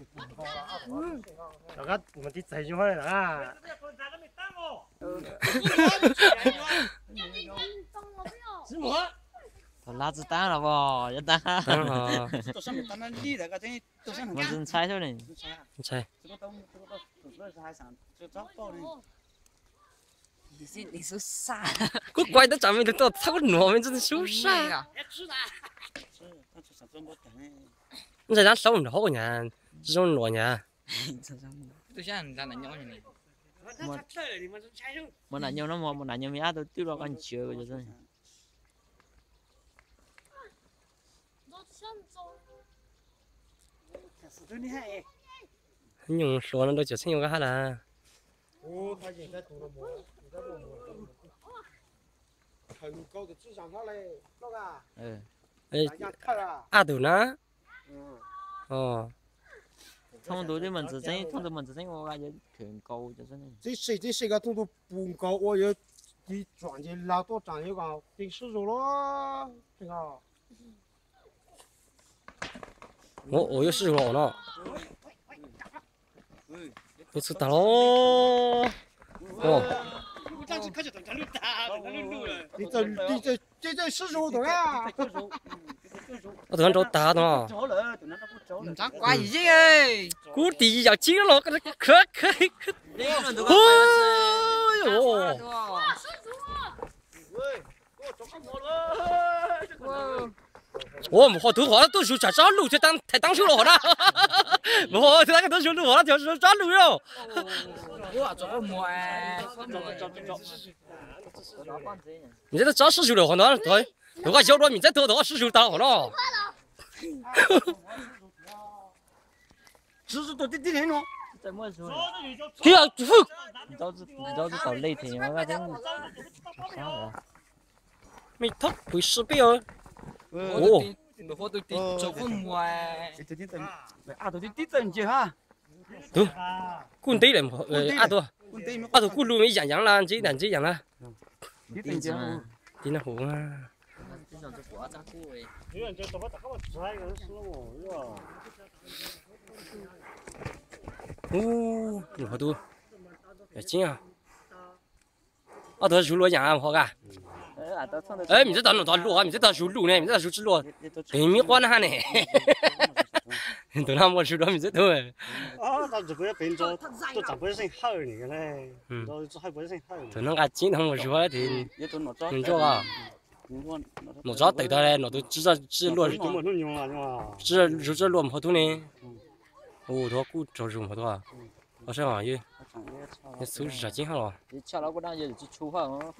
大家我们啲仔咗開嚟啦。 都拿子弹了不？要弹。 都上面弹弹力那个等于都上我真猜出来。 猜。 这个都是还上就找到的。 你是傻？ 個怪得咱們都到差不多，我們真係收晒。 是，那就上这么等。 你在咱手唔好呢，這種攞呢。 都像咱那鸟呢。 Một nạn nhân nó một nạn nhân mía tôi tiêu lo con chừa cho tôi. Nhưng số nó đôi chút xíu cái là. À đủ nó. Thông thường thì mình chỉ thấy我感觉全高就真的。 这是个通通不高，我要你转的老多长一个顶十足咯，这个。我有试过呢。不知道喽。你这十足的呀？我突然找打的。 唔咋怪已经哎。 估地要紧了，可。哦哟！我唔學到我都數就走路，就太當小路啦。我睇下都小路，我就走路哟。 我做唔哎。 你這找十九路，可能對，如果小路你再多十九到可能。 只是多点点咯。 在么时候？ 对啊， 你早知到那天，我感觉啥了？ 沒偷會失敗哦。 我都做唔哎。 啊，都啲真嘅哈。 都，管地嚟唔啊都管路咪樣啦，這樣啦。 啲真嘅。 點得好啊？哦，好多，也真啊！啊，都是路样啊，好噶。哎，唔知道路啊，唔知道修路呢，唔知道修指路，你咪管下呢。都那么说了，唔知道哎。啊，但是佢變咗，都就本身黑嚟嘅咧，都係本身黑。都那個錢同我說的，唔做啊。我早對他嘞，我都知路，知路唔好多呢。哦，多古找什么多啊？好像啊，也收拾啥劲好了。 你吃了不然就出汗哦。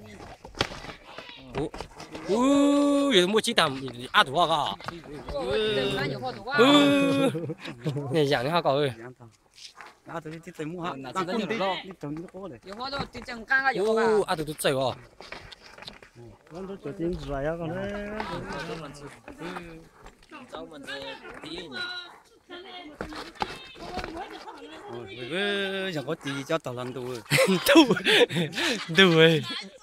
有没鸡蛋阿多啊？你养的好高哎。 阿多啲仔母哈， 那真係咯。 你等啲過嚟。 有好多啲正間嘅有㗎。 阿多都仔喎。我都做點子啊，咁咧。 找我們第一年。 那个像我弟叫大浪多， 对。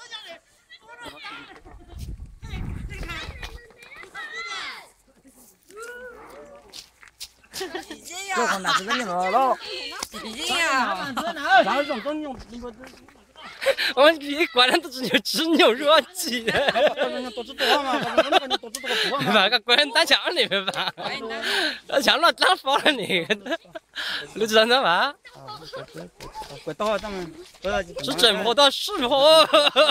这个哪是那个了？ 已經啊。 哪有种用？ 我们一管人都只牛肉鸡。 多知多嘛，多知多嘛。 把个管人打枪里面吧，打枪了打发了你，你知道吗？ 快到咱们， 是真货到是货。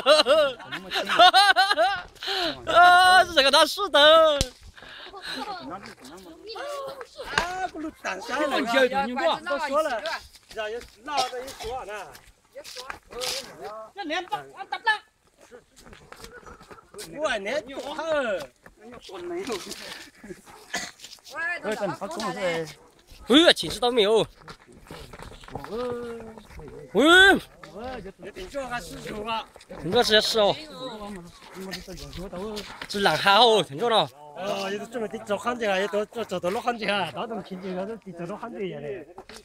啊，是这个到是的。 啊，不如胆小了， 你都說了， 要闹的一说呢。 这连把我打了。 我连多好。 我真好重视。 其实倒没有。听着是哦。是浪哈哦，听着了。也都准备做汉子啊，也都做到落汉子啊，到时亲戚都做到汉子的。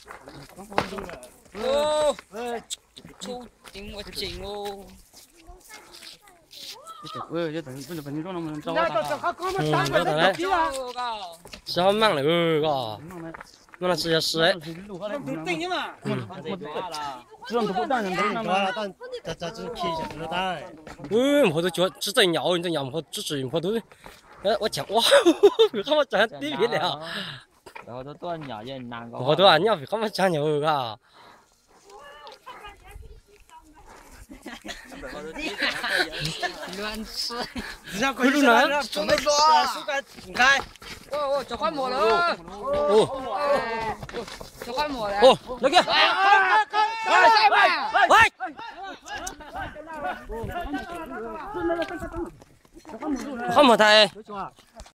哦，出定我正哦。 这等你说能不能找我我等来。是好忙了个。 我那吃也是哎。 这种都不当人等了，但只撇一下这个蛋。 我都觉只在鸟，你在鸟我只是我都，我讲哇，他们讲对比了。 然后都多鸟也难搞。 我都啊，鸟他们讲牛个。 乱吃。 你想快点来，准备说，你开。 哦，这块没了。 哦， 这块没了。 哦，那个，喂，看没台。